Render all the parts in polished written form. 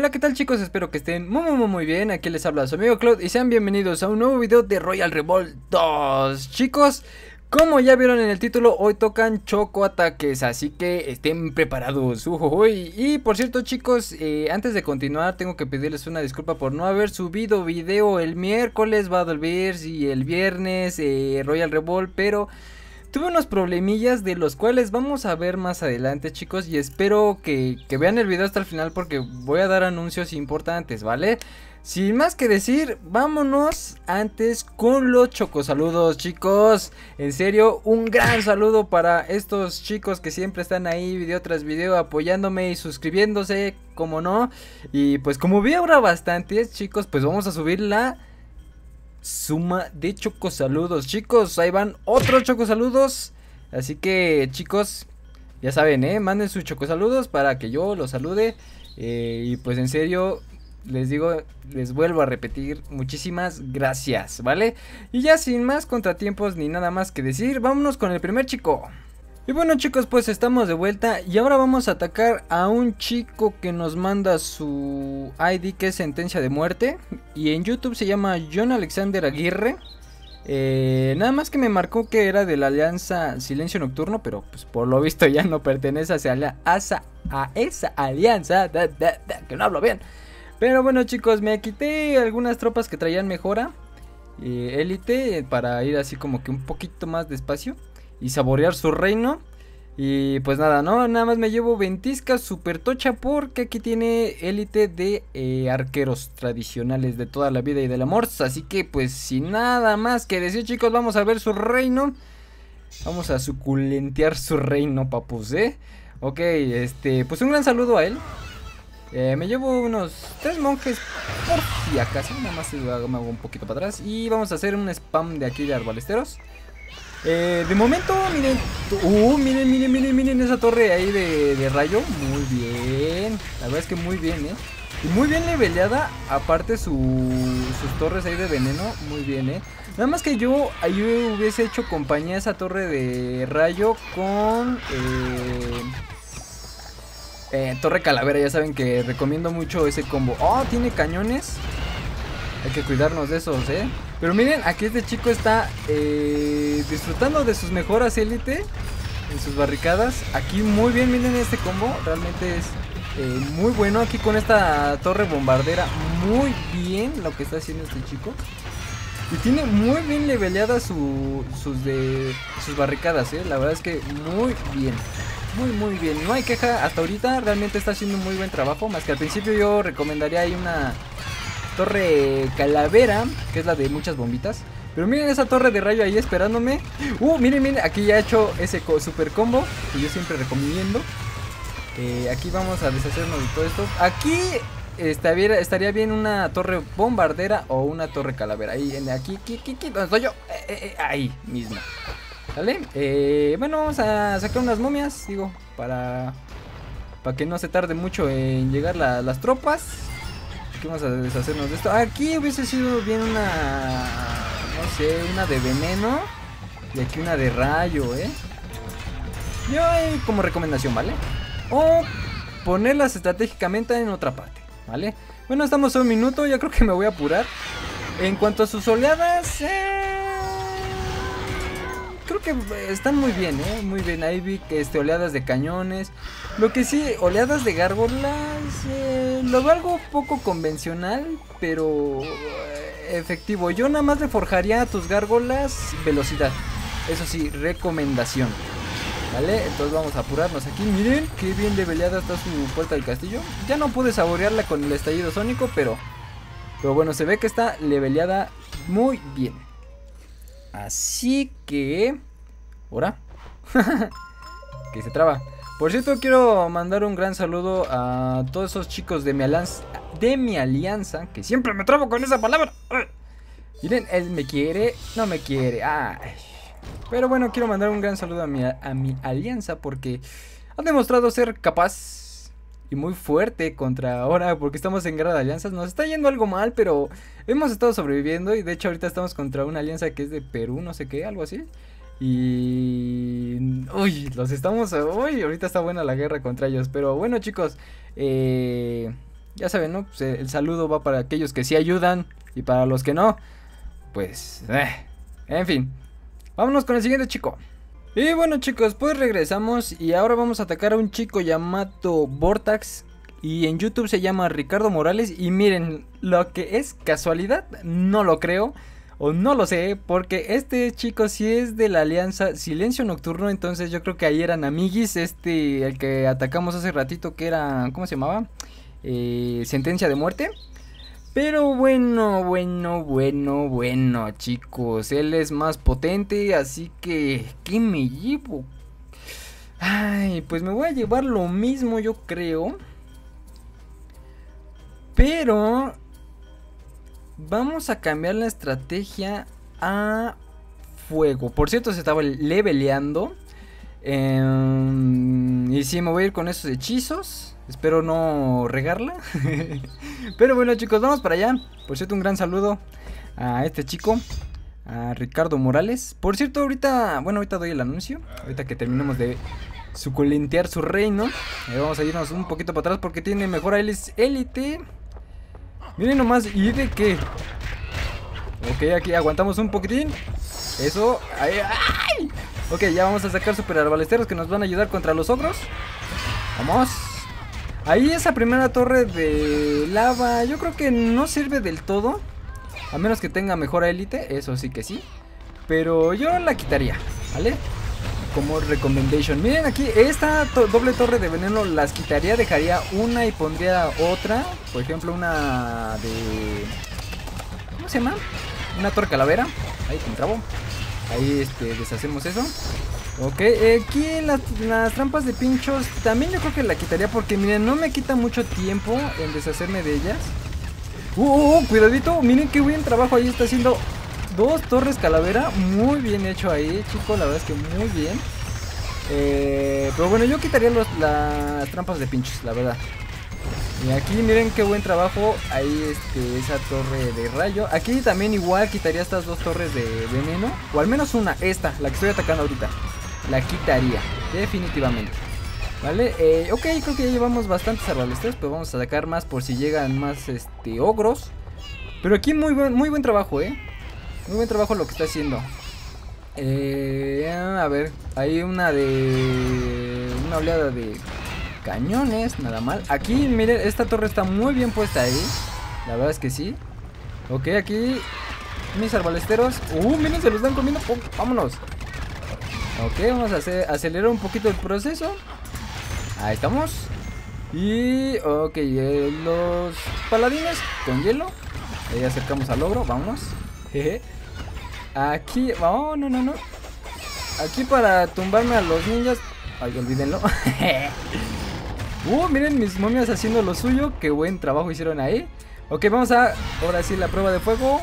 Hola, ¿qué tal chicos? Espero que estén muy bien. Aquí les habla su amigo Claude y sean bienvenidos a un nuevo video de Royal Revolt 2. Chicos, como ya vieron en el título, hoy tocan choco ataques, así que estén preparados. Uy. Y por cierto chicos, antes de continuar tengo que pedirles una disculpa por no haber subido video el miércoles Battleverse y el viernes Royal Revolt, pero tuve unos problemillas de los cuales vamos a ver más adelante chicos, y espero que vean el video hasta el final porque voy a dar anuncios importantes, ¿vale? Sin más que decir, vámonos antes con los chocosaludos chicos. En serio, un gran saludo para estos chicos que siempre están ahí video tras video apoyándome y suscribiéndose, como no. Y pues como vi ahora bastantes chicos, pues vamos a subir la suma de chocosaludos chicos. Ahí van otros chocosaludos. Así que chicos, ya saben, manden sus chocosaludos para que yo los salude. Y pues en serio les digo, les vuelvo a repetir, muchísimas gracias, ¿vale? Y ya sin más contratiempos ni nada más que decir, vámonos con el primer chico. Y bueno chicos, pues estamos de vuelta y ahora vamos a atacar a un chico que nos manda su ID, que es sentencia de muerte. Y en YouTube se llama John Alexander Aguirre. Nada más que me marcó que era de la alianza Silencio Nocturno, pero pues por lo visto ya no pertenece a esa alianza, que no hablo bien. Pero bueno chicos, me quité algunas tropas que traían mejora élite para ir así como que un poquito más despacio y saborear su reino. Y pues nada, no, nada más me llevo ventisca super tocha porque aquí tiene élite de arqueros tradicionales de toda la vida y del amor. Así que pues sin nada más que decir chicos, vamos a ver su reino. Vamos a suculentear su reino, papus, Ok, pues un gran saludo a él. Me llevo unos 3 monjes por si acaso, nada más me hago un poquito para atrás. Y vamos a hacer un spam de aquí de arbalesteros. De momento, miren esa torre ahí de rayo. Muy bien, la verdad es que muy bien, y muy bien leveleada. Aparte sus torres ahí de veneno, muy bien, Nada más que yo hubiese hecho compañía a esa torre de rayo con torre calavera. Ya saben que recomiendo mucho ese combo. Oh, tiene cañones. Hay que cuidarnos de esos, Pero miren, aquí este chico está disfrutando de sus mejoras élite en sus barricadas. Aquí muy bien, miren este combo. Realmente es muy bueno aquí con esta torre bombardera. Muy bien lo que está haciendo este chico. Y tiene muy bien leveleadas sus barricadas, La verdad es que muy bien. Muy bien, no hay queja hasta ahorita. Realmente está haciendo un muy buen trabajo. Más que al principio yo recomendaría ahí una torre calavera, que es la de muchas bombitas. Pero miren esa torre de rayo ahí esperándome. Miren, aquí ya he hecho ese super combo que yo siempre recomiendo. Aquí vamos a deshacernos de todo esto. Aquí estaría bien una torre bombardera o una torre calavera. Ahí, aquí, ¿dónde estoy yo? Ahí mismo. ¿Vale? Bueno, vamos a sacar unas momias, digo, para que no se tarde mucho en llegar las tropas. Aquí vamos a deshacernos de esto. Aquí hubiese sido bien una, no sé, una de veneno. Y aquí una de rayo, Yo como recomendación, ¿vale? O ponerlas estratégicamente en otra parte, ¿vale? Bueno, estamos a un minuto, ya creo que me voy a apurar. En cuanto a sus oleadas, creo que están muy bien, muy bien. Ahí vi que oleadas de cañones. Lo que sí, oleadas de gárgolas, lo veo algo poco convencional, pero efectivo. Yo nada más le forjaría a tus gárgolas velocidad. Eso sí, recomendación. ¿Vale? Entonces vamos a apurarnos aquí. Miren qué bien leveleada está su puerta del castillo. Ya no pude saborearla con el estallido sónico, pero bueno, se ve que está leveleada muy bien. Así que ¿ahora? Que se traba. Por cierto, quiero mandar un gran saludo a todos esos chicos de mi alianza, que siempre me trabo con esa palabra. Miren, él me quiere, no me quiere. Ay. Pero bueno, quiero mandar un gran saludo a mi alianza, porque han demostrado ser capaz y muy fuerte contra ahora, porque estamos en guerra de alianzas. Nos está yendo algo mal, pero hemos estado sobreviviendo. Y de hecho ahorita estamos contra una alianza que es de Perú, no sé qué, algo así. Y ahorita está buena la guerra contra ellos. Pero bueno chicos, ya saben, ¿no? Pues el saludo va para aquellos que sí ayudan y para los que no, pues, en fin. Vámonos con el siguiente chico. Y bueno chicos, pues regresamos y ahora vamos a atacar a un chico llamado Vortax. Y en YouTube se llama Ricardo Morales. Y miren, lo que es casualidad, no lo creo. O no lo sé, porque este chico sí es de la alianza Silencio Nocturno. Entonces yo creo que ahí eran amiguis. El que atacamos hace ratito, que era, ¿cómo se llamaba? Sentencia de muerte. Pero bueno, chicos, él es más potente, así que, ¿qué me llevo? Ay, pues me voy a llevar lo mismo, yo creo. Pero vamos a cambiar la estrategia a fuego. Por cierto, se estaba leveleando. Y sí, me voy a ir con esos hechizos. Espero no regarla. Pero bueno chicos, vamos para allá. Por cierto, un gran saludo a este chico, a Ricardo Morales. Por cierto, ahorita doy el anuncio. Ahorita que terminemos de suculentear su reino, vamos a irnos un poquito para atrás porque tiene mejor élite. Miren nomás, ¿y de qué? Ok, aquí aguantamos un poquitín. Eso, ahí, ¡ay! Ok, ya vamos a sacar super arbalesteros que nos van a ayudar contra los ogros. Vamos. Ahí esa primera torre de lava yo creo que no sirve del todo, a menos que tenga mejor élite, eso sí que sí. Pero yo la quitaría, ¿vale? Como recommendation. Miren aquí, esta doble torre de veneno las quitaría, dejaría una y pondría otra. Por ejemplo, una de... ¿cómo se llama? Una torre calavera. Ahí con trabo. Ahí deshacemos eso. Ok, aquí las trampas de pinchos también yo creo que la quitaría porque miren, no me quita mucho tiempo en deshacerme de ellas. Cuidadito, miren qué buen trabajo ahí está haciendo. Dos torres calavera, muy bien hecho ahí, chicos, la verdad es que muy bien. Pero bueno, yo quitaría las trampas de pinchos, la verdad. Y aquí miren qué buen trabajo ahí, esa torre de rayo. Aquí también igual quitaría estas dos torres de veneno, o al menos una, la que estoy atacando ahorita. La quitaría, definitivamente. Vale, ok, creo que ya llevamos bastantes arbalestres, pero vamos a sacar más por si llegan más ogros. Pero aquí muy buen trabajo, muy buen trabajo lo que está haciendo. A ver, hay una oleada de cañones, nada mal. Aquí, miren, esta torre está muy bien puesta ahí. La verdad es que sí. Ok, aquí mis arbalesteros. Miren, se los están comiendo. Vámonos. Ok, vamos a acelerar un poquito el proceso. Ahí estamos. Y, ok, los paladines con hielo. Ahí acercamos al ogro, vámonos. Jeje. Aquí, no. Aquí para tumbarme a los ninjas. Ay, olvídenlo. Miren mis momias haciendo lo suyo. Qué buen trabajo hicieron ahí. Ok, vamos a, ahora sí, la prueba de fuego.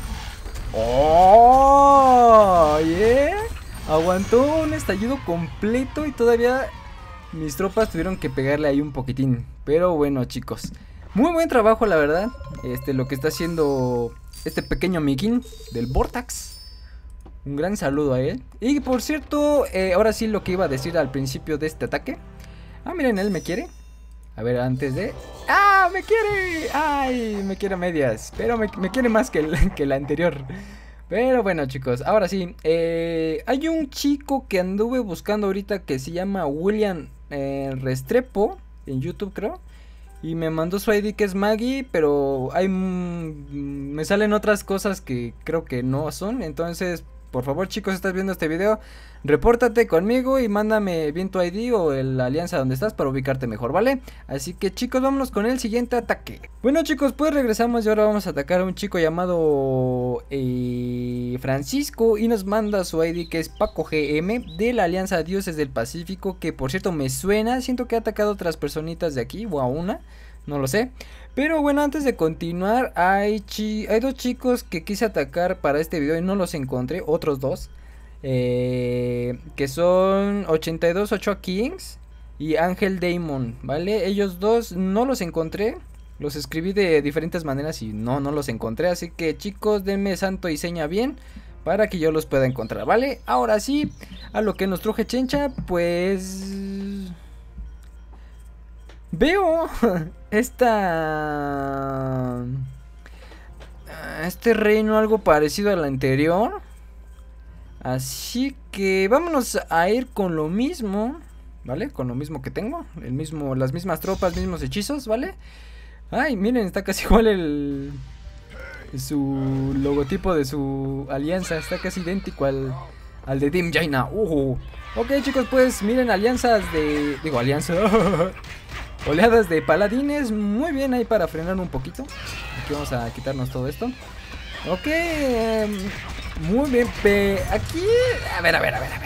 Aguantó un estallido completo y todavía mis tropas tuvieron que pegarle ahí un poquitín. Pero bueno chicos, muy buen trabajo la verdad. Lo que está haciendo este pequeño amiguín del Vortax. Un gran saludo a él. Y por cierto, ahora sí lo que iba a decir al principio de este ataque. Miren, él me quiere. A ver, antes de... ¡Me quiere! ¡Ay! Me quiere a medias. Pero me quiere más que el anterior. Pero bueno chicos, ahora sí, hay un chico que anduve buscando ahorita que se llama William Restrepo en YouTube creo. Y me mandó su ID que es Maggie, pero me salen otras cosas que creo que no son. Entonces, por favor chicos, si estás viendo este video, repórtate conmigo y mándame bien tu ID o la alianza donde estás para ubicarte mejor, ¿vale? Así que chicos, vámonos con el siguiente ataque. Bueno chicos, pues regresamos y ahora vamos a atacar a un chico llamado Francisco. Y nos manda su ID que es Paco GM de la Alianza Dioses del Pacífico. Que por cierto me suena, siento que ha atacado a otras personitas de aquí o a una, no lo sé. Pero bueno, antes de continuar, hay dos chicos que quise atacar para este video y no los encontré, otros dos. Que son 82 Ochoa Kings y Ángel Damon, ¿vale? Ellos dos no los encontré, los escribí de diferentes maneras y no los encontré. Así que chicos, denme santo y seña bien para que yo los pueda encontrar, ¿vale? Ahora sí, a lo que nos truje Chencha, pues... veo este reino algo parecido al anterior. Así que vámonos a ir con lo mismo, ¿vale? Con lo mismo que tengo, las mismas tropas, mismos hechizos, ¿vale? Ay, miren, está casi igual su logotipo de su alianza, está casi idéntico al de Team Jaina. Ok, chicos, pues miren, oleadas de paladines, muy bien ahí para frenar un poquito. Aquí vamos a quitarnos todo esto. Ok, muy bien, aquí, a ver.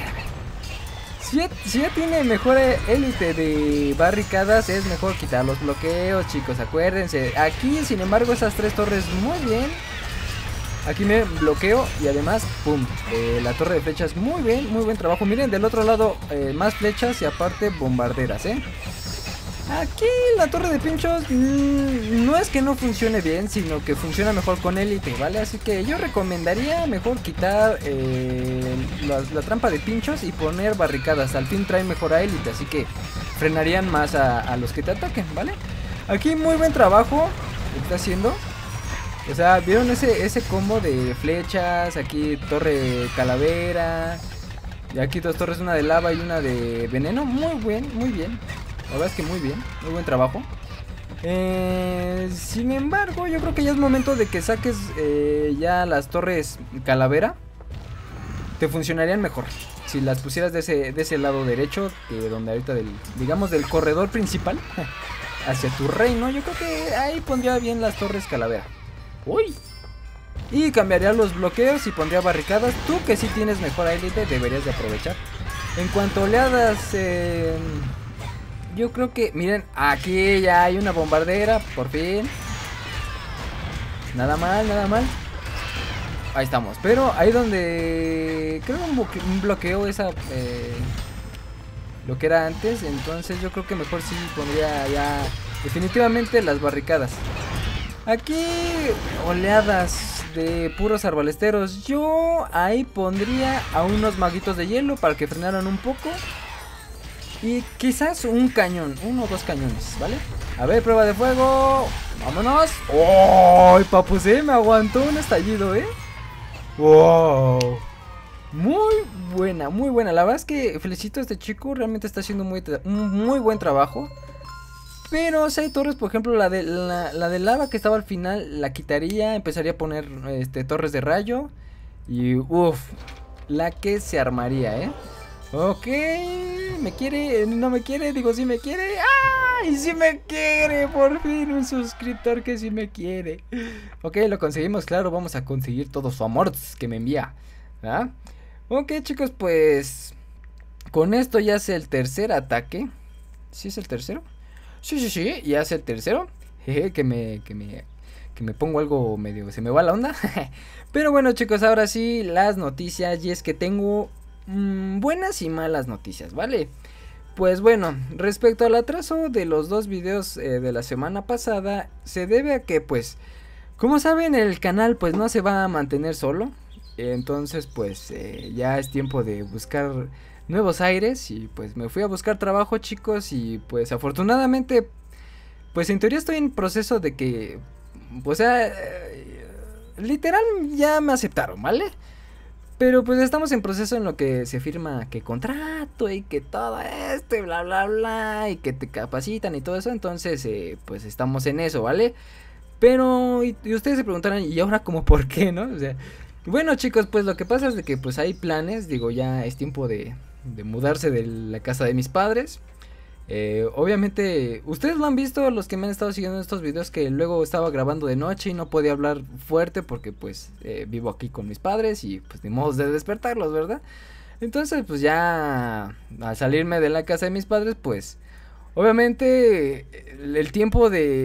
Si ya tiene mejor élite de barricadas, es mejor quitar los bloqueos, chicos, acuérdense. Aquí, sin embargo, esas 3 torres, muy bien. Aquí me bloqueo y además, pum, la torre de flechas, muy bien, muy buen trabajo. Miren, del otro lado, más flechas y aparte bombarderas, Aquí la torre de pinchos no es que no funcione bien, sino que funciona mejor con élite, ¿vale? Así que yo recomendaría mejor quitar la trampa de pinchos y poner barricadas. Al fin trae mejor a élite, así que frenarían más a los que te ataquen, ¿vale? Aquí muy buen trabajo está haciendo. O sea, ¿vieron ese combo de flechas? Aquí torre calavera. Y aquí 2 torres, una de lava y una de veneno. Muy bien. La verdad es que muy bien, muy buen trabajo. Sin embargo, yo creo que ya es momento de que saques ya las torres calavera. Te funcionarían mejor si las pusieras de ese lado derecho, donde ahorita digamos del corredor principal hacia tu reino. Yo creo que ahí pondría bien las torres calavera. Uy. Y cambiaría los bloqueos y pondría barricadas. Tú que sí tienes mejor élite deberías de aprovechar. En cuanto a oleadas, yo creo que, miren, aquí ya hay una bombardera, por fin. Nada mal. Ahí estamos, pero ahí donde creo un bloqueo lo que era antes. Entonces yo creo que mejor sí pondría ya definitivamente las barricadas. Aquí oleadas de puros arbalesteros. Yo ahí pondría a unos maguitos de hielo para que frenaran un poco. Y quizás un cañón, 1 o 2 cañones, ¿vale? A ver, prueba de fuego. ¡Vámonos! ¡Oh! Papu, me aguantó un estallido, ¡Wow! Muy buena. La verdad es que felicito a este chico. Realmente está haciendo un muy buen trabajo. Pero si hay torres, por ejemplo, la de lava que estaba al final, la quitaría. Empezaría a poner torres de rayo. Y la que se armaría, Ok, ¿me quiere? ¿No me quiere? Digo, sí me quiere. ¡Ay! Sí me quiere, por fin un suscriptor que sí me quiere. Ok, lo conseguimos, claro, vamos a conseguir todo su amor que me envía. Ok, chicos, pues con esto ya es el tercer ataque. ¿Sí es el tercero? Sí, ya es el tercero. Jeje, que me pongo algo medio, se me va la onda. Pero bueno, chicos, ahora sí las noticias. Y es que tengo buenas y malas noticias, ¿vale? Pues bueno, respecto al atraso de los 2 videos de la semana pasada, se debe a que, pues, como saben, el canal pues no se va a mantener solo. Entonces pues ya es tiempo de buscar nuevos aires. Y pues me fui a buscar trabajo, chicos. Y pues afortunadamente, pues en teoría estoy en proceso de que, o sea, literal ya me aceptaron, ¿vale? Pero pues estamos en proceso en lo que se firma que contrato y que todo esto y bla bla bla y que te capacitan y todo eso. Entonces pues estamos en eso, ¿vale? Pero y ustedes se preguntarán, ¿y ahora como por qué, no? O sea, bueno, chicos, pues lo que pasa es de que pues hay planes. Digo, ya es tiempo de mudarse de la casa de mis padres. Obviamente, ustedes lo han visto, los que me han estado siguiendo en estos videos, que luego estaba grabando de noche y no podía hablar fuerte porque pues vivo aquí con mis padres y pues ni modo de despertarlos, ¿verdad? Entonces pues ya al salirme de la casa de mis padres, pues obviamente el tiempo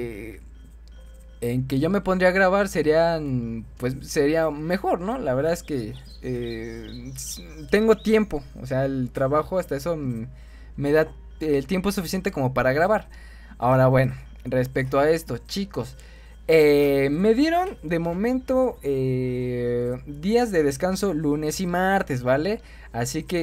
en que yo me pondría a grabar sería mejor, ¿no? La verdad es que tengo tiempo, o sea, el trabajo hasta eso me da el tiempo suficiente como para grabar. Ahora bueno, respecto a esto, chicos, me dieron de momento días de descanso lunes y martes, ¿vale? Así que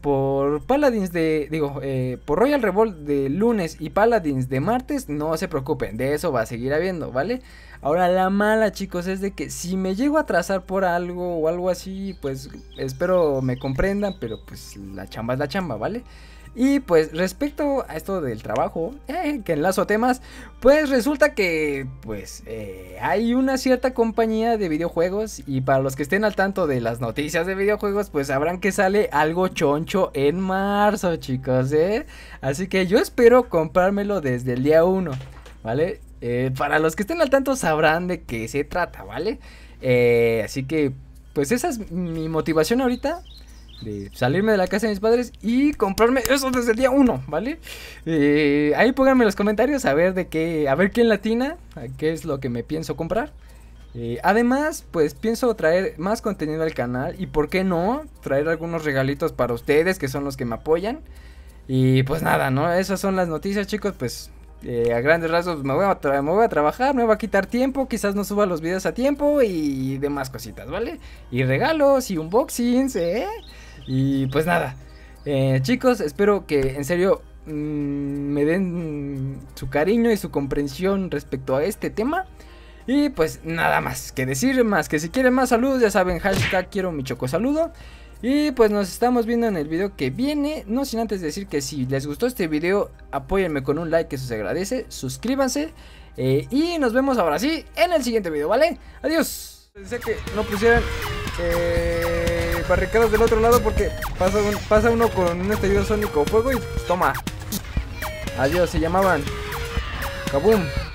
por Paladins por Royal Revolt de lunes y Paladins de martes, no se preocupen, de eso va a seguir habiendo, ¿vale? Ahora la mala, chicos, es de que si me llego a atrasar por algo o algo así, pues espero me comprendan, pero pues la chamba es la chamba, ¿vale? Y pues respecto a esto del trabajo, que enlazo temas, pues resulta que pues hay una cierta compañía de videojuegos, y para los que estén al tanto de las noticias de videojuegos, pues sabrán que sale algo choncho en marzo, chicos, así que yo espero comprármelo desde el día 1, ¿vale? Para los que estén al tanto sabrán de qué se trata, ¿vale? Así que pues esa es mi motivación ahorita, de salirme de la casa de mis padres y comprarme eso desde el día 1, ¿vale? Ahí pónganme en los comentarios a ver quién latina, a qué es lo que me pienso comprar. Además, pues pienso traer más contenido al canal, y por qué no, traer algunos regalitos para ustedes, que son los que me apoyan. Y pues nada, ¿no? Esas son las noticias, chicos, pues a grandes rasgos me voy a trabajar, me voy a quitar tiempo, quizás no suba los videos a tiempo y demás cositas, ¿vale? Y regalos y unboxings, y pues nada, chicos, espero que en serio me den su cariño y su comprensión respecto a este tema. Y pues nada más que decir, más que si quieren más saludos, ya saben, hashtag quiero mi chocosaludo. Y pues nos estamos viendo en el video que viene, no sin antes decir que si les gustó este video, apóyenme con un like, que eso se agradece, suscríbanse, y nos vemos ahora sí en el siguiente video, ¿vale? Adiós. Pensé que no pusieran barricadas del otro lado porque pasa uno con un estallido sónico fuego y toma. Adiós, se llamaban Kaboom.